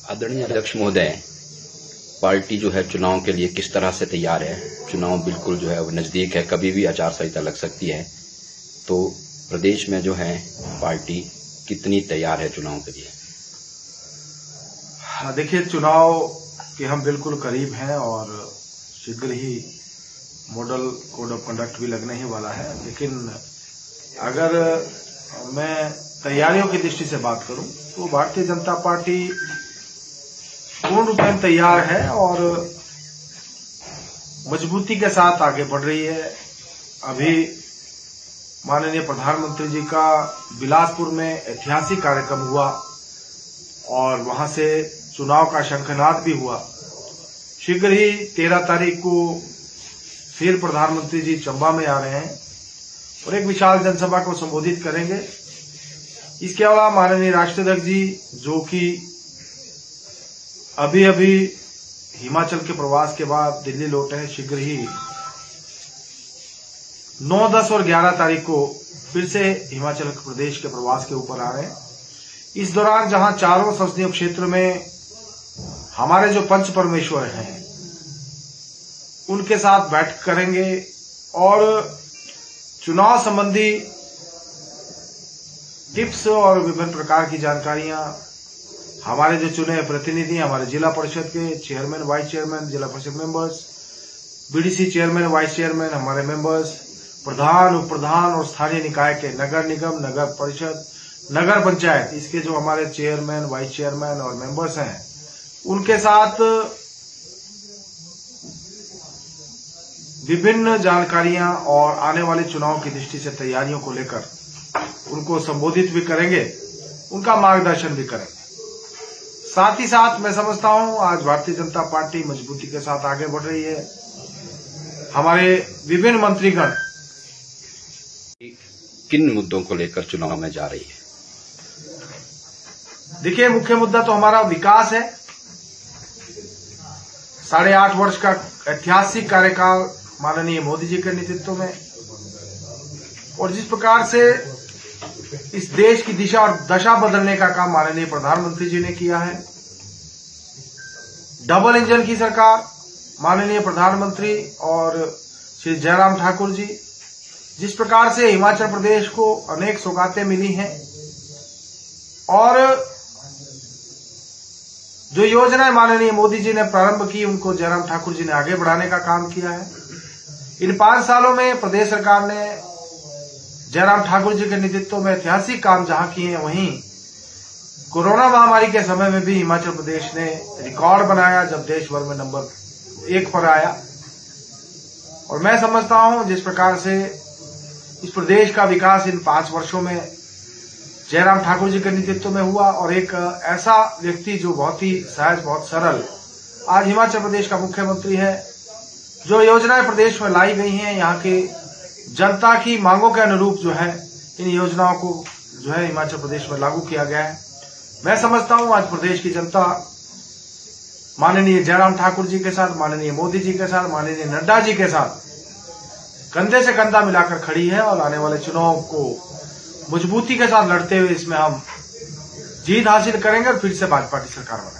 आदरणीय अध्यक्ष महोदय, पार्टी जो है चुनाव के लिए किस तरह से तैयार है? चुनाव बिल्कुल जो है वो नजदीक है, कभी भी आचार संहिता लग सकती है, तो प्रदेश में जो है पार्टी कितनी तैयार है चुनाव के लिए? देखिए, चुनाव के हम बिल्कुल करीब हैं और शीघ्र ही मॉडल कोड ऑफ कंडक्ट भी लगने ही वाला है। लेकिन अगर मैं तैयारियों की दृष्टि से बात करूं तो भारतीय जनता पार्टी पूर्ण रूप में तैयार है और मजबूती के साथ आगे बढ़ रही है। अभी माननीय प्रधानमंत्री जी का बिलासपुर में ऐतिहासिक कार्यक्रम हुआ और वहां से चुनाव का शंखनाद भी हुआ। शीघ्र ही 13 तारीख को फिर प्रधानमंत्री जी चंबा में आ रहे हैं और एक विशाल जनसभा को संबोधित करेंगे। इसके अलावा माननीय राष्ट्राध्यक्ष जी, जो कि अभी अभी हिमाचल के प्रवास के बाद दिल्ली लौटे हैं, शीघ्र ही 9, 10 और 11 तारीख को फिर से हिमाचल प्रदेश के प्रवास के ऊपर आ रहे हैं। इस दौरान जहां चारों संसदीय क्षेत्र में हमारे जो पंच परमेश्वर हैं उनके साथ बैठक करेंगे और चुनाव संबंधी टिप्स और विभिन्न प्रकार की जानकारियां हमारे जो चुने प्रतिनिधि, हमारे जिला परिषद के chairman, vice chairman, Zila Parishad members, BDC chairman, vice chairman, हमारे मेंबर्स, प्रधान, उप प्रधान और स्थानीय निकाय के नगर निगम, नगर परिषद, नगर पंचायत, इसके जो हमारे चेयरमैन, वाइस चेयरमैन और मेंबर्स हैं, उनके साथ विभिन्न जानकारियां और आने वाले चुनाव की दृष्टि से तैयारियों को लेकर उनको संबोधित भी करेंगे, उनका मार्गदर्शन भी करेंगे। साथ ही साथ मैं समझता हूं आज भारतीय जनता पार्टी मजबूती के साथ आगे बढ़ रही है। हमारे विभिन्न मंत्रीगण किन मुद्दों को लेकर चुनाव में जा रही है? देखिए, मुख्य मुद्दा तो हमारा विकास है। 8.5 वर्ष का ऐतिहासिक कार्यकाल माननीय मोदी जी के नेतृत्व में, और जिस प्रकार से इस देश की दिशा और दशा बदलने का काम माननीय प्रधानमंत्री जी ने किया है। डबल इंजन की सरकार, माननीय प्रधानमंत्री और श्री जयराम ठाकुर जी, जिस प्रकार से हिमाचल प्रदेश को अनेक सौगातें मिली हैं और जो योजनाएं माननीय मोदी जी ने प्रारंभ की उनको जयराम ठाकुर जी ने आगे बढ़ाने का काम किया है। इन 5 सालों में प्रदेश सरकार ने जयराम ठाकुर जी के नेतृत्व में ऐतिहासिक काम जहां किए हैं, वहीं कोरोना महामारी के समय में भी हिमाचल प्रदेश ने रिकॉर्ड बनाया जब देश भर में नंबर 1 पर आया। और मैं समझता हूं जिस प्रकार से इस प्रदेश का विकास इन 5 वर्षों में जयराम ठाकुर जी के नेतृत्व में हुआ और एक ऐसा व्यक्ति जो बहुत ही सहज, बहुत सरल आज हिमाचल प्रदेश का मुख्यमंत्री है, जो योजनाएं प्रदेश में लाई गई हैं, यहाँ के जनता की मांगों के अनुरूप जो है इन योजनाओं को जो है हिमाचल प्रदेश में लागू किया गया है। मैं समझता हूं आज प्रदेश की जनता माननीय जयराम ठाकुर जी के साथ, माननीय मोदी जी के साथ, माननीय नड्डा जी के साथ कंधे से कंधा मिलाकर खड़ी है और आने वाले चुनाव को मजबूती के साथ लड़ते हुए इसमें हम जीत हासिल करेंगे और फिर से भाजपा की सरकार बनाएंगे।